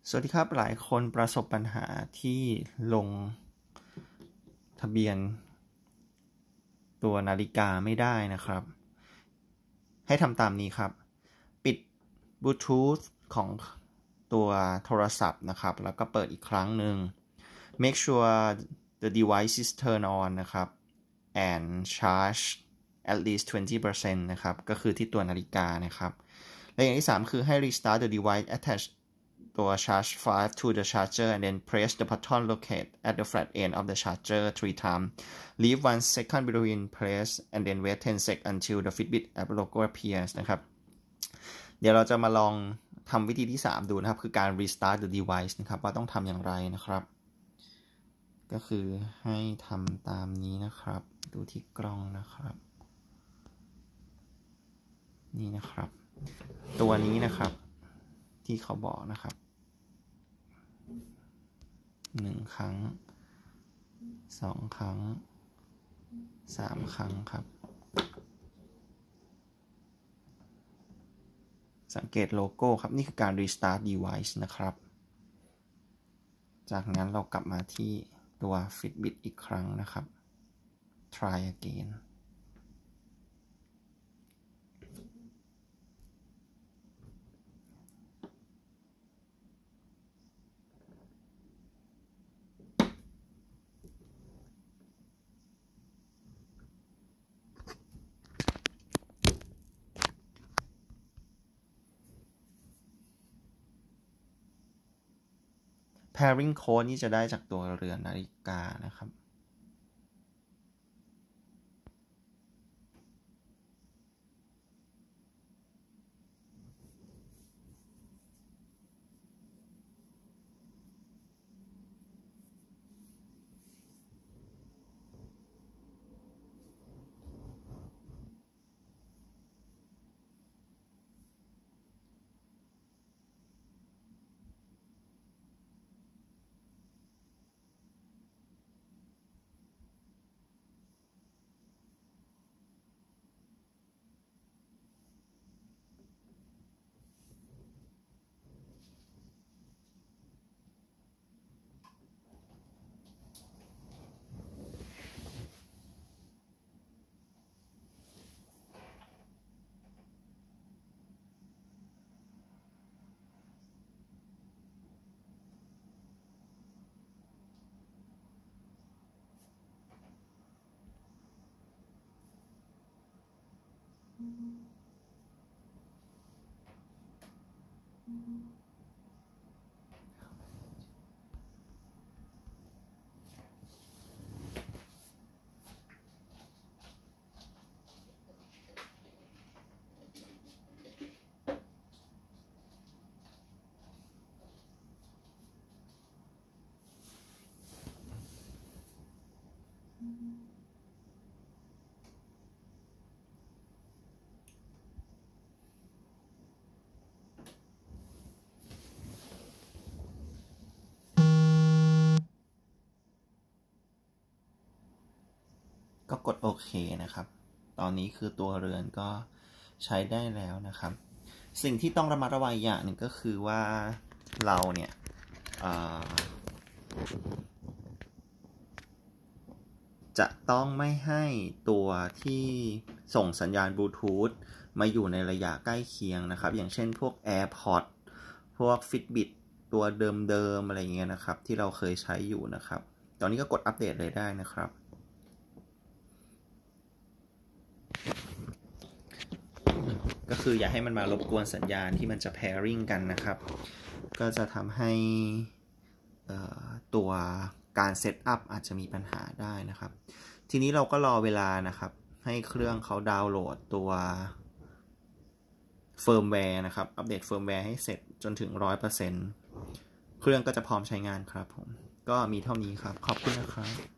สวัสดีครับหลายคนประสบปัญหาที่ลงทะเบียนตัวนาฬิกาไม่ได้นะครับให้ทำตามนี้ครับปิดบลูทูธของตัวโทรศัพท์นะครับแล้วก็เปิดอีกครั้งหนึ่ง make sure the device is turned on นะครับ and charge at least 20% นะครับก็คือที่ตัวนาฬิกานะครับและอย่างที่3คือให้ restart the device attachตัว charge 5 to the charger and then press the button located at the flat end of the charger 3 times. Leave 1 second between press and then wait 10 seconds until the Fitbit app logo appears นะครับเดี๋ยวเราจะมาลองทำวิธีที่3ดูนะครับคือการ restart the device นะครับว่าต้องทำอย่างไรนะครับก็คือให้ทำตามนี้นะครับดูที่กล้องนะครับนี่นะครับตัวนี้นะครับที่เขาบอกนะครับ1 ครั้ง2 ครั้ง3 ครั้งครับสังเกตโลโก้ครับนี่คือการ restart device นะครับจากนั้นเรากลับมาที่ตัว Fitbit อีกครั้งนะครับ try again pairing code นี่จะได้จากตัวเรือนนาฬิกานะครับก็กดโอเคนะครับตอนนี้คือตัวเรือนก็ใช้ได้แล้วนะครับสิ่งที่ต้องระมัดระวังอย่างหนึ่งก็คือว่าเราเนี่ยจะต้องไม่ให้ตัวที่ส่งสัญญาณบลูทูธมาอยู่ในระยะใกล้เคียงนะครับอย่างเช่นพวก AirPods พวก Fitbit ตัวเดิมๆอะไรเงี้ยนะครับที่เราเคยใช้อยู่นะครับตอนนี้ก็กดอัปเดตเลยได้นะครับก็คืออย่าให้มันมารบกวนสัญญาณที่มันจะ pairing กันนะครับก็จะทำให้ตัวการเซตอัพอาจจะมีปัญหาได้นะครับทีนี้เราก็รอเวลานะครับให้เครื่องเขาดาวน์โหลดตัวเฟิร์มแวร์นะครับอัปเดตเฟิร์มแวร์ให้เสร็จจนถึง 100% เครื่องก็จะพร้อมใช้งานครับผมก็มีเท่านี้ครับขอบคุณนะครับ